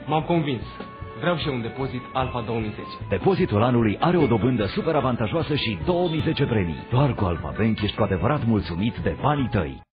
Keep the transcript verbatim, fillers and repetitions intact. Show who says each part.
Speaker 1: M-am convins. Vreau și eu un depozit Alfa două mii zece.
Speaker 2: Depozitul anului are o dobândă super avantajoasă și două mii zece premii. Doar cu Alfa Bank ești cu adevărat mulțumit de banii tăi.